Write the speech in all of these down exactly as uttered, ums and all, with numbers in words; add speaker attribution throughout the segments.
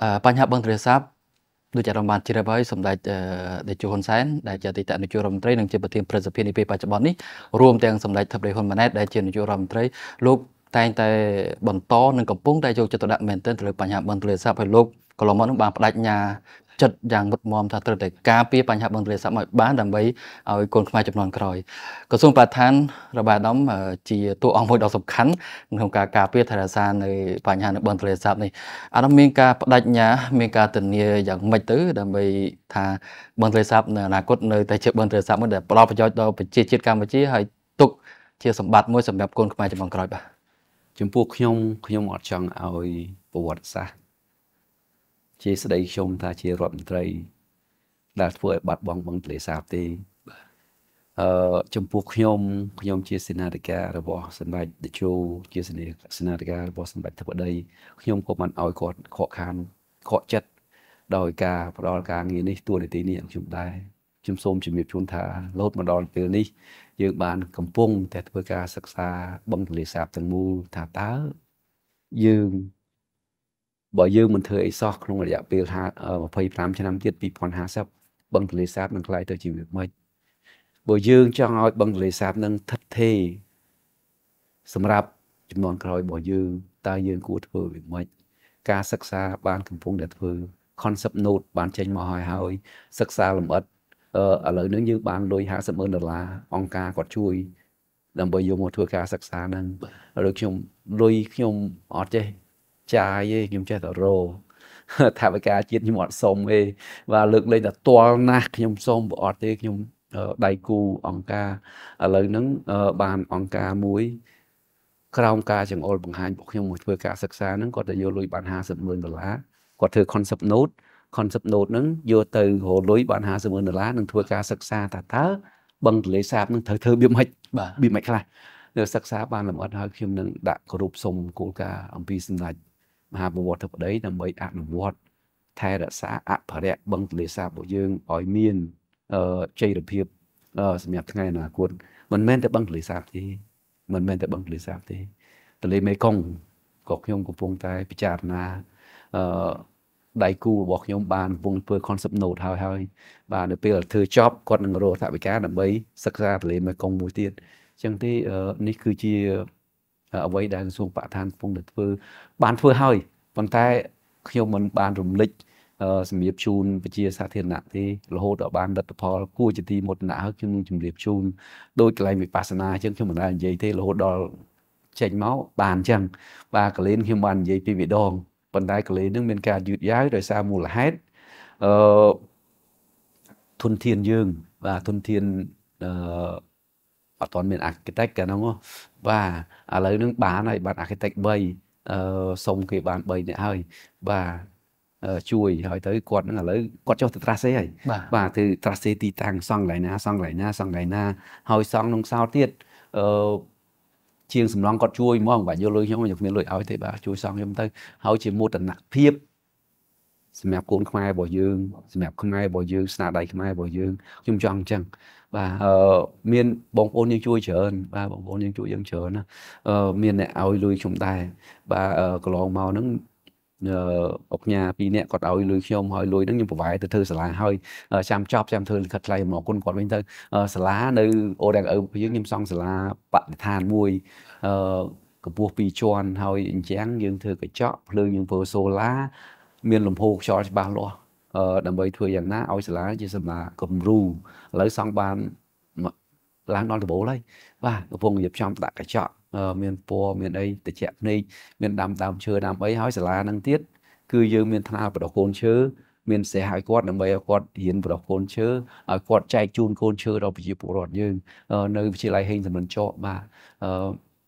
Speaker 1: បញ្ហាបឹងទន្លេសាបដូចជារំបានជ្រាបហើយសម្ដេចតេជោហ៊ុនសែនដែលជាអតីតនាយករដ្ឋមន្ត្រីនិងជាប្រធានព្រឹទ្ធសភានាពេលបច្ចុប្បន្ននេះរួមទាំងសម្ដេចថបដីហ៊ុនម៉ាណែតដែលជានាយករដ្ឋមន្ត្រីលោកតែងតែបន្តនិងកំពុងតែយកចិត្តទុកដាក់មែនទែនទៅលើបញ្ហាបឹងទន្លេសាបហើយលោកកន្លងមកនឹងបានបដិញ្ញាចិត្តយ៉ាងមុតមមថាត្រូវតែការពារបញ្ហាបឹងទន្លេសាបឲ្យបានដើម្បីឲ្យកូនខ្មែរចំនួនក្រោយក្រសួងបរិស្ថានរបស់អាដាមជាតួអង្គមួយដ៏សំខាន់ក្នុងការការពារថែរក្សានៅបញ្ហានៅបឹងទន្លេសាបនេះអាដាមមានការបដិញ្ញាមានការធានាយ៉ាងម៉េចទៅដើម្បីថាបឹងទន្លេសាបនៅអនាគតនៅតែជាបឹងទន្លេសាបមួយដែលផ្ដល់ប្រយោជន៍ដល់ប្រជាជាតិកម្ពុជាហើយទុកជាសម្បត្តិមួយសម្រាប់កូនខ្មែរចំនួនក្រោយបាទ
Speaker 2: ចំពោះខ្ញុំខ្ញុំអត់ចង់ឲ្យប្រវត្តិសាស្ត្រជាស្ដីខ្ញុំថាជារដ្ឋមន្ត្រីដែលធ្វើឲ្យបាត់បង់បឹងទន្លេសាបទេអឺចំពោះខ្ញុំខ្ញុំជាសេនាធិការរបស់សម្ដេចតេជោជាសេនាធិការរបស់សម្ដេចធិបតីខ្ញុំក៏មិនឲ្យគាត់ខកខានខកចិត្តដោយការផ្ដល់ការងារនេះទួលនីតិនេះខ្ញុំដែរខ្ញុំសូមជំរាបជូនថាលោតមកដល់ពេលនេះយើងបានកំពុងតែធ្វើការសិក្សាបឹងទន្លេសាបទាំងមូលថាតើយើងបើយើងមិនធ្វើអីសោះក្នុងរយៈពេលម្ភៃប្រាំឆ្នាំទៀតពីរពាន់ហាសិបបឹងទន្លេសាបនឹងក្លាយទៅជាវាមិនបើយើងចង់ឲ្យបឹងទន្លេសាបនឹងថិតថេរសម្រាប់ចំនួនក្រោយរបស់យើងតើយើងគួរធ្វើវាមិនការសិក្សាបានកំពុងតែធ្វើ concept note បានចេញមកហើយហើយសិក្សាលម្អិតអឺឥឡូវនេះយើងបានលុយห้าสิบម៉ឺនដុល្លារអង្គការគាត់ជួយដើម្បីយកមកធ្វើការសិក្សាហ្នឹងឬខ្ញុំលុយខ្ញុំអត់ចេះចាយទេខ្ញុំចេះតែរោថាវិការជាតិខ្ញុំអត់សុំទេvàលើកលែងតែទាល់ណាស់ខ្ញុំសុំអត់ទេខ្ញុំដៃគូអង្គការឥឡូវហ្នឹងបានអង្គការមួយក្រោមការចង្អុលបង្ហាញរបស់ខ្ញុំមកធ្វើការសិក្សាហ្នឹងគាត់ទៅយកលុយបានห้าสิบម៉ឺនដុល្លារគាត់ធ្វើ concept note concept note ហ្នឹងយកទៅរលុយបានห้าสิบម៉ឺនដុល្លារនឹងធ្វើការសិក្សាថាតើបឹងទន្លេសាបនឹងត្រូវធ្វើវាមិនបាទវាមិនខ្លះនៅសិក្សាបានលម្អិតហើយខ្ញុំនឹងដាក់គោរពសុំគោលការណ៍អំពីសម្ដេចមហាបវរធិបតីដើម្បីអនុវត្តថែរក្សាអភិរក្សបឹងទន្លេសាបរបស់យើងឲ្យមានអឺចីរភាពសម្រាប់ថ្ងៃអនាគតមិនមែនតែបឹងទន្លេសាបទេមិនមែនតែបឹងទន្លេសាបទេទន្លេមេគង្គក៏ខ្ញុំកំពុងតែពិចារណាអឺដៃគូរបស់ខ្ញុំបានកំពុងធ្វើ concept note ហើយហើយបាទនៅពេលធ្វើចប់គាត់នឹងរកថវិកាដើម្បីសិក្សាទន្លេមេគង្គមួយទៀតអញ្ចឹងទេនេះគឺជាអ្វីដែលក្រសួងបរិស្ថានកំពុងតែធ្វើបានធ្វើហើយប៉ុន្តែខ្ញុំមិនបានរំលឹកសម្រាប់ជូនប្រជាសាធារណៈទេរហូតដល់បានលទ្ធផលគួរជាទីមោទនៈហើយខ្ញុំនឹងជម្រាបជូនដោយកន្លែងវិបស្សនាអញ្ចឹងខ្ញុំមិនដែលនិយាយទេរហូតដល់ចេញមកបានអញ្ចឹងបាទកលេនខ្ញុំបាននិយាយពីរដងប៉ុន្តែកលេននឹងមានការយឺតយ៉ាវដោយសារមូលហេតុអឺធនធានយើងបាទធនធានអឺអត់ទាន់មាន architect កាលហ្នឹងបាទឥឡូវនឹងបានហើយបាន architect បីអឺសុំគេបានបីនាក់ហើយបាទជួយហើយទៅគាត់នឹងឥឡូវគាត់ចុះទៅ trace ហើយបាទទៅ trace ទីតាំងសង់កន្លែងណាសង់កន្លែងណាសង់កន្លែងណាហើយសង់ក្នុងសោទៀតអឺជាងសំឡងគាត់ជួយហ្មងបាទយកលុយខ្ញុំខ្ញុំគ្មានលុយឲ្យទេបាទជួយសង់ខ្ញុំទៅហើយជាមោទនភាពសម្រាប់កូនខ្មែររបស់យើងសម្រាប់ខ្មែររបស់យើងស្នាដៃខ្មែររបស់យើងខ្ញុំចង់អញ្ចឹងបាទអឺមានបងប្អូនយើងជួយច្រើនបាទបងប្អូនយើងជួយយើងច្រើនណាអឺមានអ្នកឲ្យលុយខ្ញុំដែរបាទកន្លងមកហ្នឹងអឺអុកញ៉ាពីរនាក់គាត់ឲ្យលុយខ្ញុំហើយលុយហ្នឹងខ្ញុំប្រវាយទៅធ្វើសាលាហើយចាំចប់ចាំធ្វើលិខិតថ្លៃមកគុណគាត់វិញទៅសាលានៅអូរ៉ាំងអើយើងខ្ញុំសង់សាលាបរិស្ថានមួយអឺកម្ពស់ពីរជាន់ហើយអញ្ចឹងយើងធ្វើកញ្ចក់ភ្លើងយើងធ្វើសូឡាមានលំហូរខ្យល់ច្បាស់លាស់អឺដើម្បីធ្វើយ៉ាងណាឲ្យសាលាជាសាលាគំរូឥឡូវសង់បានឡើងដល់ដំបូលហើយបាទកំពុងរៀបចំដាក់កញ្ចក់មានពណ៌មានអីត្រជាក់ភ្នែកមានដាំដើមឈើដាំអីហើយសាលានឹងទៀតគឺយើងមានថ្នាលបដិកូនឈើមានស្រះឲ្យគាត់ដើម្បីឲ្យគាត់រៀនបដិកូនឈើឲ្យគាត់ចែកជូនកូនឈើដល់ប្រជាពលរដ្ឋយើងនៅវិទ្យាល័យហេងសំរិនចកបាទអឺ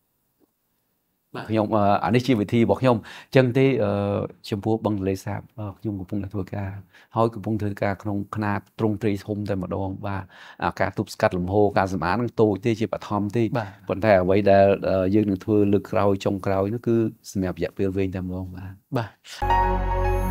Speaker 2: ខ្ញុំអានេះជាវិធីរបស់ខ្ញុំអញ្ចឹងទេចំពោះបឹងទន្លេសាបខ្ញុំកំពុងតែធ្វើការហើយកំពុងធ្វើការក្នុងຂະຫນាតទ្រង់ទ្រីធំតែម្ដងបាទការទប់ស្កាត់លំហូរការសម្អាតនឹងតូចទេជាបឋមទេប៉ុន្តែអ្វីដែលយើងនឹងធ្វើលើកក្រោយចុងក្រោយនោះគឺសម្រាប់រយៈពេលវែងតែម្ដងបាទ
Speaker 1: បាទ